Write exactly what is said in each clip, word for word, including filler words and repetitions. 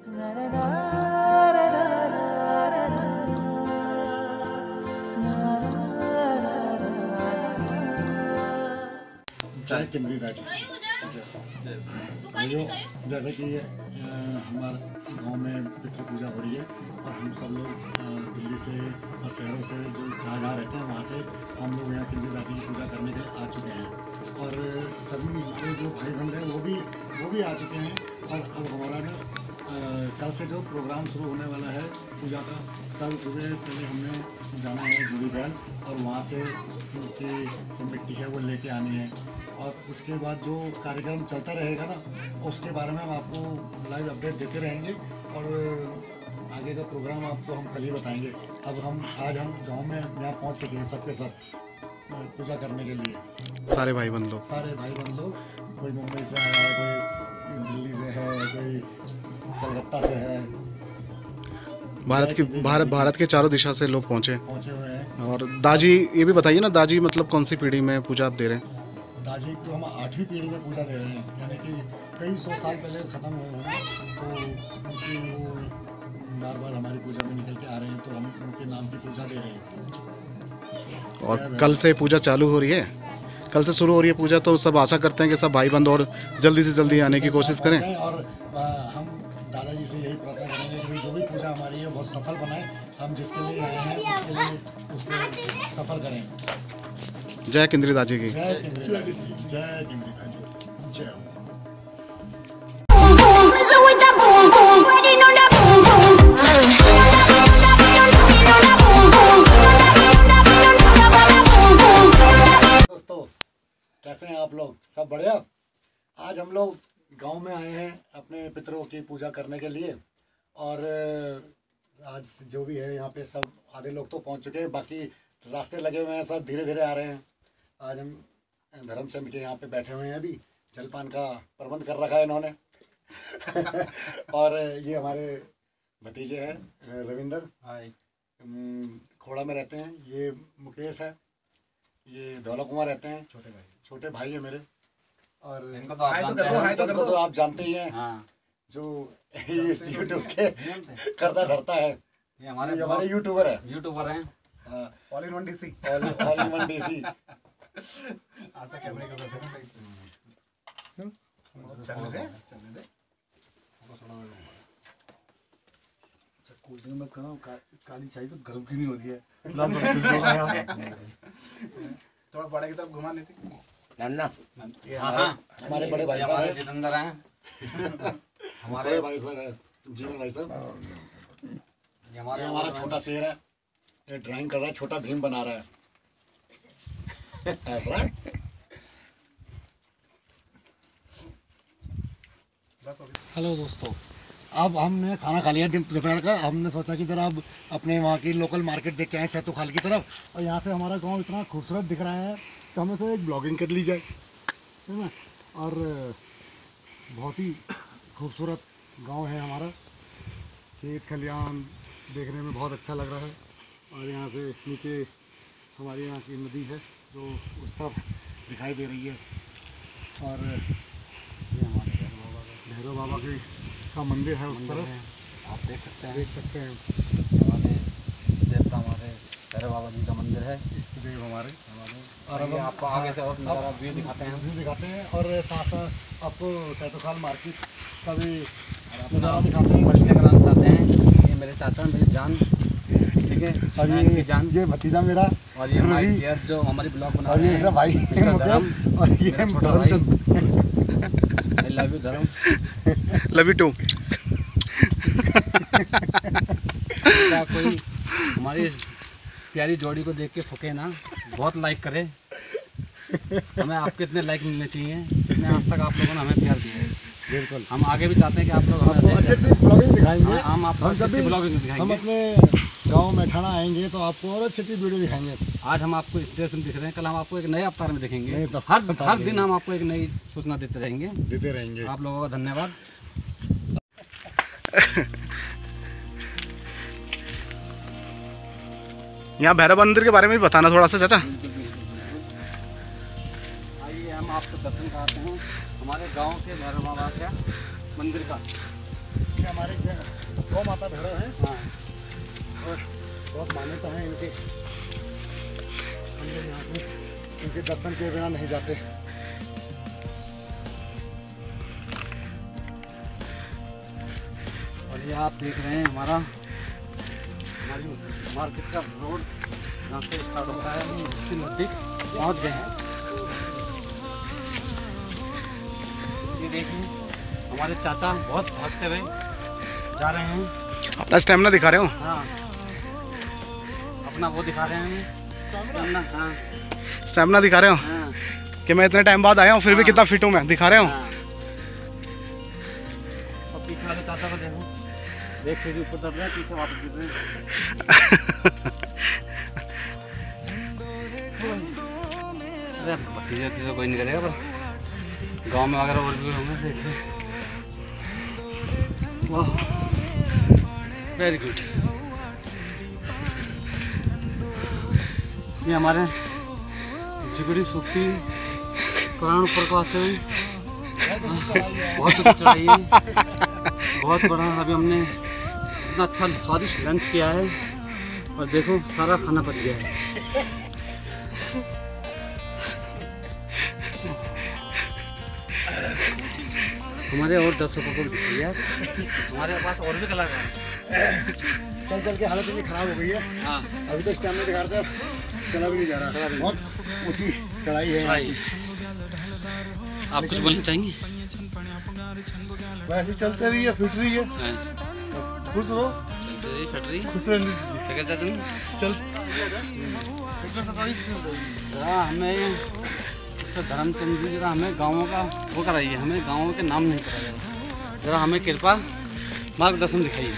जय केंद्रीय राज्य भाइयों, जैसे कि हमारे गांव में पितृ पूजा हो रही है और हम सब लोग दिल्ली से और शहरों से जो जहाँ जहाँ रहते हैं वहाँ से हम लोग यहाँ केंद्रीय राज्य की पूजा करने के लिए आ चुके हैं और सभी हमारे जो भाई बंद हैं वो भी वो भी आ चुके हैं। और अब हमारा ना कल से जो प्रोग्राम शुरू होने वाला है पूजा का, कल सुबह पहले हमने जाना है जूड़ी बैल और वहाँ से उनकी जो मिट्टी है वो लेके आनी है और उसके बाद जो कार्यक्रम चलता रहेगा ना उसके बारे में हम आपको लाइव अपडेट देते रहेंगे और आगे का प्रोग्राम आपको हम कल ही बताएंगे। अब हम आज हम गांव में यहाँ पहुँच चुके हैं सबके सब पूजा करने के लिए। सारे भाई बंद लोग सारे भाई बंद लोग, कोई मुंबई से आया है, कोई दिल्ली से है, कोई कलकत्ता से है, भारत की भारत भारत के चारों दिशा से लोग पहुँचे पहुँचे हुए हैं। और दाजी ये भी बताइए ना, दाजी मतलब कौन सी पीढ़ी में पूजा आप दे रहे हैं? दाजी को हम आठवीं पीढ़ी में पूजा दे रहे हैं, यानी कि कई सौ साल पहले ख़त्म हुए हैं तो उनकी वो बार बार हमारी पूजा में निकल के आ रहे हैं तो हम उनके नाम की पूजा दे रहे हैं। और कल से पूजा चालू हो रही है, कल से शुरू हो रही है पूजा, तो सब आशा करते हैं कि सब भाई बंद और जल्दी से जल्दी आने की कोशिश करें। और हम दादाजी से यही प्रार्थना करेंगे कि जो भी पूजा हमारी है बहुत सफल बनाए, हम जिसके लिए आए हैं उसके लिए उसको सफल करें। जय केंद्रीय राज्य की। जय केंद्रीय राज्य की। जय केंद्रीय राज्य की। जय हो। दोस्तों कैसे हैं आप लोग? सब बढ़िया। आज हम लोग गांव में आए हैं अपने पितरों की पूजा करने के लिए और आज जो भी है यहाँ पे सब आधे लोग तो पहुँच चुके हैं, बाकी रास्ते लगे हुए हैं, सब धीरे धीरे आ रहे हैं। आज हम धर्मचंद के यहाँ पे बैठे हुए हैं, अभी जलपान का प्रबंध कर रखा है इन्होंने और ये हमारे भतीजे हैं रविंदर, खोड़ा में रहते हैं। ये मुकेश है, ये धौला कुमार रहते हैं, छोटे भाई छोटे भाई है मेरे। और इनको तो आप जानते हैं, तो, तो आप जानते ही हैं। हाँ। जो इस यूट्यूब के करता धरता है, ये हमारे ये हमारे यूट्यूबर है यूट्यूबर हैं all in one DC all in one DC आशा कैमरे को करते हैं सही चलने दे चलने दे कोल्ड ड्रिंक मत खाना, काली चाय तो गर्म क्यों नहीं हो रही है? थोड़ा बड़े की तरफ घुमा लेते नन्ना। ये हमारे बड़े भाई साहब हैं, जितेंद्र हैं, हमारे भाई साहब हैं जीवन भाई साहब। ये हमारा हमारा छोटा शेर है, ये ड्राइंग कर रहा है, छोटा भीम बना रहा है ऐसा। हेलो दोस्तों, अब हमने खाना खा लिया दोपहर का। हमने सोचा कि जरा अब अपने वहाँ की लोकल मार्केट देख के आए सैतुखाल की तरफ, और यहाँ से हमारा गांव इतना खूबसूरत दिख रहा है तो हमें तो एक ब्लॉगिंग कर ली जाए, है ना। और बहुत ही खूबसूरत गांव है हमारा, खेत खलियान देखने में बहुत अच्छा लग रहा है। और यहाँ से नीचे हमारे यहाँ की नदी है जो उस तरफ दिखाई दे रही है। और ये हमारे भैरव बाबा की का मंदिर है उस तरफ, आप देख सकते हैं देख सकते हैं हमारे इष्ट देवता, हमारे भैरव बाबा जी का मंदिर है, इष्ट देव हमारे हमारे। और अब आपको आगे से और नज़ारा व्यू दिखाते हैं व्यू दिखाते हैं और साथ साथ आपको सैतुखाल मार्केट का भी नज़ारा दिखाते हैं। परिचय कराना चाहते हैं, ये मेरे चाचा मेरी जान, ठीक है, और ये जान ये भतीजा मेरा, और ये हमारी जो हमारी ब्लॉग बना, और ये मेरा भाई मुकेश, और ये Dharmchand. I love you Dharm, love you too. क्या कोई हमारी प्यारी जोड़ी को देख के फुके ना, बहुत लाइक करे। हमें आपके इतने लाइक मिलने चाहिए जितने आज तक आप लोगों ने हमें प्यार दिया है। बिल्कुल, हम आगे भी चाहते हैं कि आप लोग हमें अच्छी अच्छी ब्लॉगिंग दिखाएंगे। हम आपको अच्छी अच्छी ब्लॉगिंग दिखाएंगे। हम अपने गांव में ठाणा आएंगे तो आपको और अच्छी अच्छी वीडियो दिखाएंगे। आज हम आपको स्टेशन दिख रहे हैं, कल हम आपको एक नए अवतार में दिखेंगे। तो हर हर दिन हम आपको एक नई सूचना देते रहेंगे देते रहेंगे आप लोगों का धन्यवाद। यहाँ भैरव मंदिर के बारे में भी बताना थोड़ा सा चाचा। आइए हम आपको दर्शन कराते हैं हमारे गांव के भैरव बाबा के मंदिर का। ये हमारे गौ माता भैरव है हाँ और बहुत मान्यता है इनकी। हम लोग यहाँ से इनके दर्शन के बिना नहीं जाते। और ये आप देख रहे हैं हमारा हमारी मार्केट का रोड यहाँ से स्टार्ट होता है, हम उसके नज़दीक पहुँच गए हैं। ये देखिए हमारे चाचा बहुत भागते हुए जा रहे हैं। अपना स्टेमिना दिखा रहे हो? हाँ अपना वो दिखा रहे हैं स्टेमिना। हाँ स्टेमिना दिखा रहे हो हाँ कि मैं इतने टाइम बाद आया हूँ फिर भी हाँ। कितना फिट हूँ मैं, दिखा रहे हो? हाँ। और पीछे वाले चाचा को देखो, देख सीढ़ी ऊपर चढ़ रहे हैं, पीछे वापस गिर रहे हैं। अरे भतीजे तो कोई नहीं करेगा, पर गांव में अगर और भी होंगे देखिए। वाह वेरी गुड। ये हमारे जिगड़ी सूखी प्राण ऊपर से बहुत ऊपर चढ़ाई है, बहुत बड़ा। अभी हमने इतना अच्छा स्वादिष्ट लंच किया है और देखो सारा खाना पच गया है। हमारे और दर्शकों को भी यार, हमारे पास और भी कलाकार हैं। चल चल के हालत इतनी खराब हो गई है। हाँ अभी तो स्टैमिना दिखा रहे थे, चला भी नहीं जा रहा। बहुत ऊंची चढ़ाई है। चढ़ाई। आप कुछ बोलना चाहेंगे? वैसे चलते रही है, फिट रही है, हाँ, खुश रहो, चलते रही फट रही खुश रहने दीजिए। क्या कहते हैं चल जरा हमें तो धर्मचंद जी जरा हमें गाँवों का वो कराइए, हमें गाँवों के नाम नहीं पता जरा जरा हमें कृपा मार्गदर्शन दिखाइए।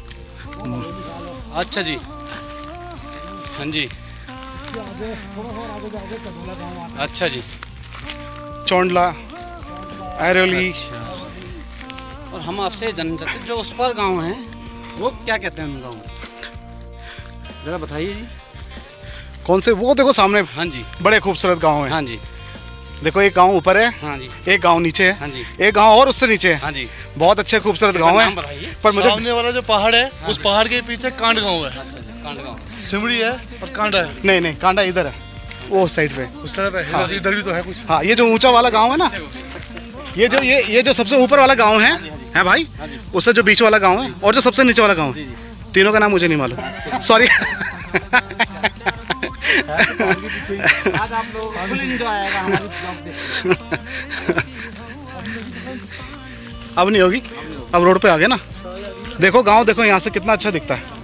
अच्छा जी, हाँ जी, आगे थोड़ा और आगे जाओगे कनौला गाँव आता अच्छा जी, चौंडला, ऐरोली। अच्छा। और हम आपसे जानना चाहते हैं जो उस पर गांव है वो क्या कहते हैं उन गाँव में, जरा बताइए जी। कौन से? वो देखो सामने हाँ जी, बड़े खूबसूरत गांव है। हाँ जी, देखो एक गांव ऊपर है, हाँ जी, एक गांव नीचे है, हाँ जी, एक गांव और उससे नीचे है। हाँ जी। बहुत अच्छे खूबसूरत गांव है। नाम बताइए। पर मुझे सामने वाला जो पहाड़ है उस पहाड़ के पीछे कांड गांव है। अच्छा अच्छा, कांड गाँव। सिमड़ी है और कांडा है नहीं नहीं, कांडा इधर है, वो साइड पे। उस तरफ है। हाँ। इधर भी तो है कुछ। हाँ, ये जो ऊंचा वाला गांव है ना, ये जो ये ये जो सबसे ऊपर वाला गांव है है भाई, उससे जो बीच वाला गांव है और जो सबसे नीचे वाला गांव है, तीनों का नाम मुझे नहीं मालूम, सॉरी। आज आप लोगों को फुल एंजॉय आएगा हमारी ब्लॉग देख। अब नहीं होगी, अब रोड पे आ गए ना। देखो गांव देखो यहाँ से कितना अच्छा दिखता है,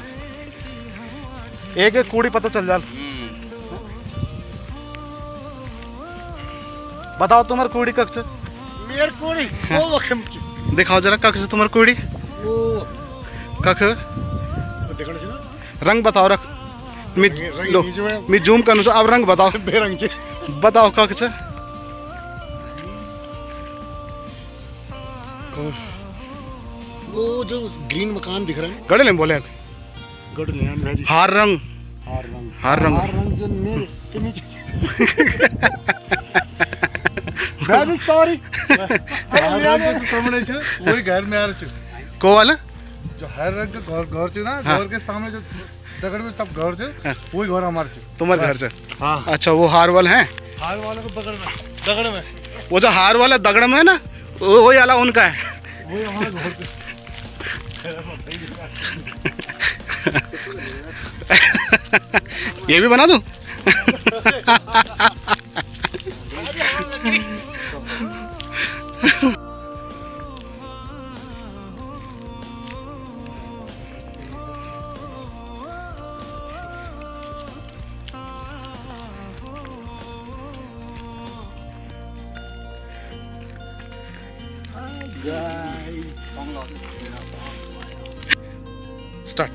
एक एक कूड़ी पता चल जाए। बताओ तुम्हारी कूड़ी कक्ष मेर कोड़ी वो वखमची दिखाओ जरा, कक्ष तुम्हारी कूड़ी वो कख देखण से ना रंग बताओ, रख मी रंग लो नीचे में मी जूम करनु अब रंग बताओ, बेरंग से बताओ कक्ष। वो जो ग्रीन मकान दिख रहे हैं गड़े ले बोले गढ़ नयन भाई हार रंग, हार रंग हार रंग। हार रंग जो ने के नीचे वेरी सॉरी सामने छे वही घर में आ रहे छे। को वाला जो हर रंग के घर घर छे ना, हाँ। घर के सामने जो दगड़ में सब घर छे, हाँ। वही घर हमारे छे। तुम्हारे घर से? हाँ अच्छा, वो हार वाल है, हार वाले को बगल में दगड़ में वो जो हार वाला दगड़ में है ना, वो वही वाला उनका है। वही हमारे घर के। ये भी बना दूं? स्टार्ट।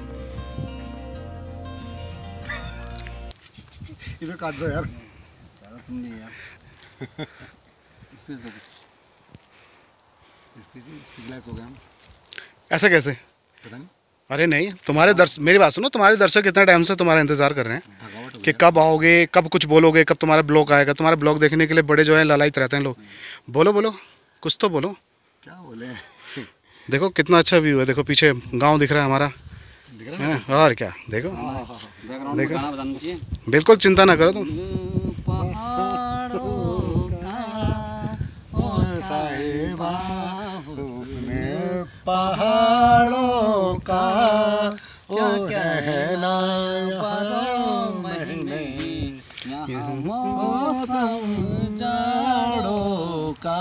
इसे काट दो यार। सुन ली यार। स्पेस दो। स्पेशलाइज हो गए हम। ऐसे कैसे? पता नहीं अरे नहीं, तुम्हारे दर्श मेरी बात सुनो, तुम्हारे दर्शक कितना टाइम से तुम्हारा इंतजार कर रहे हैं थकावट हो कि कब आओगे, कब कुछ बोलोगे, कब तुम्हारा ब्लॉग आएगा। तुम्हारा ब्लॉग देखने के लिए बड़े जो है लालायित रहते हैं लोग। बोलो बोलो, कुछ तो बोलो। क्या बोले देखो कितना अच्छा व्यू है, देखो पीछे गांव दिख रहा है हमारा, दिख रहा है? है और क्या, देखो बैकग्राउंड में गाना बजाना चाहिए। बिल्कुल चिंता ना करो तुम। पहाड़ों का ओ साहिबा उसने पहाड़ों का क्या ओ कहना रहना बारह महीने यहाँ मौसम जाड़ों का।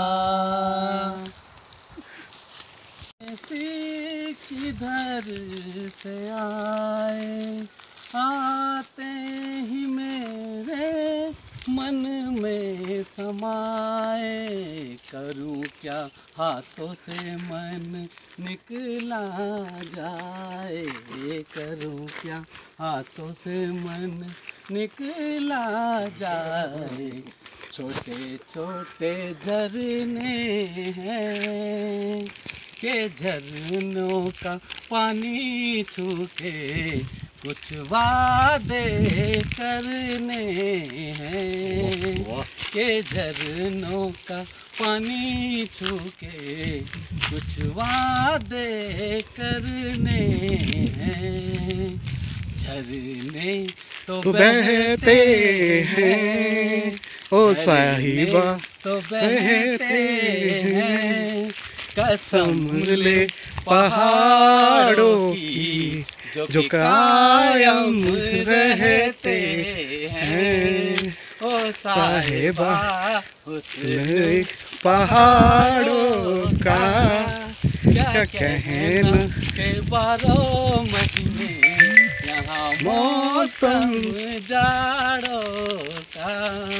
ऐसी किधर से आए, आते ही मेरे मन में समाए, करूं क्या हाथों से मन निकला जाए, करूं क्या हाथों से मन निकला जाए। छोटे छोटे झरने हैं के झरनों का पानी छू के कुछ वादे करने हैं, के झरनों का पानी छू के कुछ वादे करने हैं। झरने तो तो बहते हैं ओ साहिबा, तो बहते हैं, कसम ले पहाड़ों की जो कायम रहते हैं ओ साहिबा हुस्न पहाड़ों का क्या कहना के बारह महीने यहाँ मौसम जाड़ों का।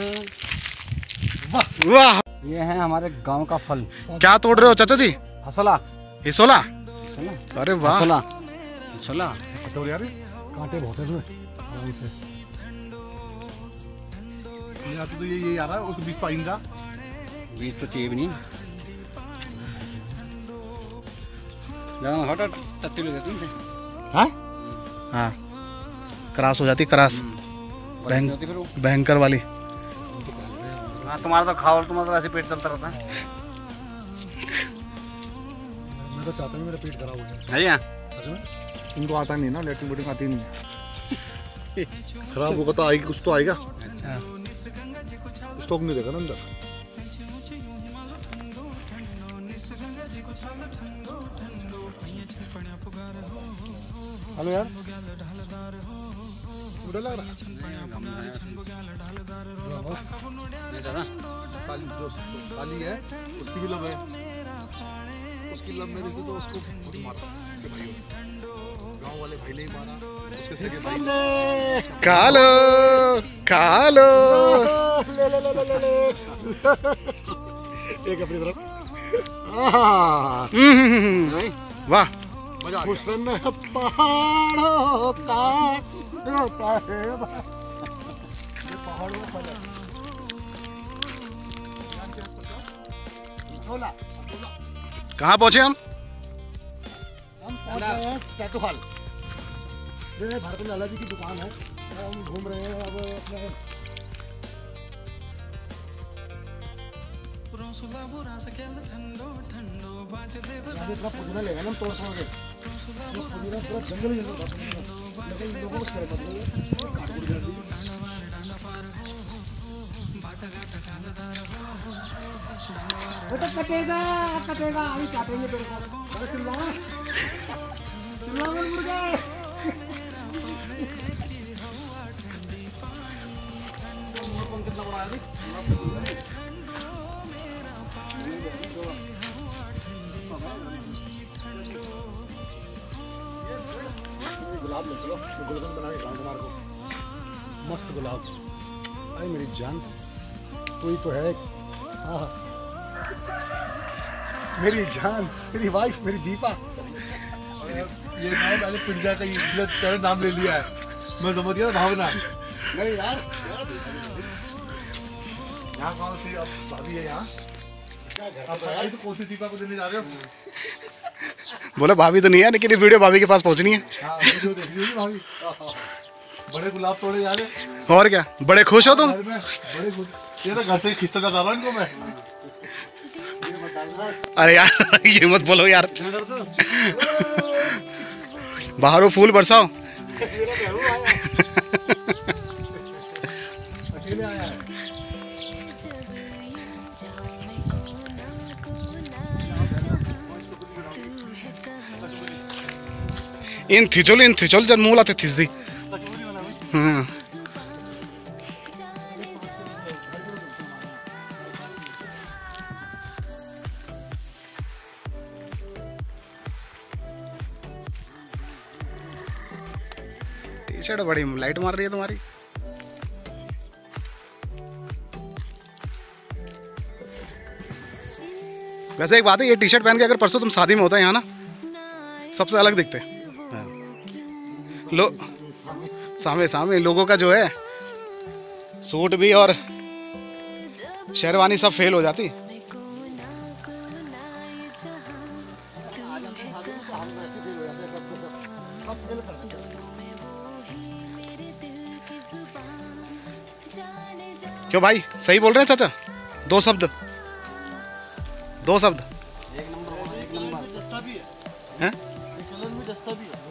वाह। ये है हमारे गांव का फल, क्या तोड़ रहे हो चाचा जी? हसला। हिसोला? हसला अरे वाह। हसला हसला तो यार कांटे बहुत है इसमें आराम से। यहाँ तो ये ये आ रहा है उसको बीस साइन का बीज तो चाहिए भी नहीं। जहाँ हटा टट्टी ले देते हैं। हाँ हाँ, क्रॉस हो जाती, क्रॉस बड़ी होती फिर वो। भयंकर वाली। हाँ तुम्हारा तो खाओ, तुम्हारा तो ऐसे पेट चलता रहता है। मैं तो चाहता हूँ मेरा पेट खराब हो जाए। है यहाँ सच में तुमको आता नहीं ना, लेटरिन बोटिंग आती नहीं। खराब होगा तो आएगी, कुछ तो आएगा। स्टॉक नहीं देगा ना अंदर। हेलो यार, बुरा लग रहा नहीं दादा। साली जो साली है उसकी भी लब है, उसकी लब मेरे से तो उसको खुद मारा के भाई, गांव वाले भाई ने ही मारा उसके सगे भाई। कालो कालो ले ले ले ले ले एक अपनी तरफ। आहा, भाई वाह। मजा आ गया। हुस्न पहाड़ों का ओ साहिबा। ये पहाड़ों में फल है। सोला कहाँ पहुँचे हम? हम पहुंच रहे हैं सैतुहाल। ये भारत लाला जी की दुकान है, हम घूम रहे हैं अब अपने। यहाँ इतना पुदीना लेगा ना हम तोड़ तोड़ के, ये पुदीना पूरा जंगल ही जंगल था। लेकिन लोगों को क्या पता है, काट कूट कर दी। बेटा कटेगा कटेगा, अभी काटेंगे तेरे को। अरे चिल्लाना चिल्लाना मुर्गा। कितना बड़ा है? गुलाब ले चलो, तो गुलकंद बना के कुमार को। मस्त गुलाब। अरे मेरी जान, तू ही तो है। हाँ मेरी जान, मेरी वाइफ, मेरी दीपा। ये नाम मैंने पिंजा का ये तेरा नाम ले लिया है, मैं समझ गया भावना। नहीं यार, यहाँ कौन सी अब भाभी है यहाँ? अब भाई तो कौन सी दीपा को देने जा रहे हो? बोले भाभी तो नहीं है, लेकिन ये वीडियो भाभी के पास पहुँचनी है। हाँ वीडियो देख रही होगी भाभी। बड़े गुलाब तोड़े जा रहे। और क्या, बड़े खुश हो तुम? घर में बड़े खुश। ये तो घर से खिस्ता कर रहा हूँ इनको मैं। अरे यार ये मत बोलो यार, इधर तो बाहरों फूल बरसाओ। अकेले आया है। इन थिचोल इन थिचोल जन मूल आते थिस दी। हाँ टी शर्ट बड़ी लाइट मार रही है तुम्हारी। वैसे एक बात है, ये टी शर्ट पहन के अगर परसों तुम शादी में होता है यहाँ ना, सबसे अलग दिखते। हाँ। लो सामने सामने लोगों का जो है सूट भी और शेरवानी सब फेल हो जाती। क्यों भाई सही बोल रहे हैं चाचा? दो शब्द दो शब्द एक नंबर एक नंबर जस्ता भी है, हैं? कलर में जस्ता भी है।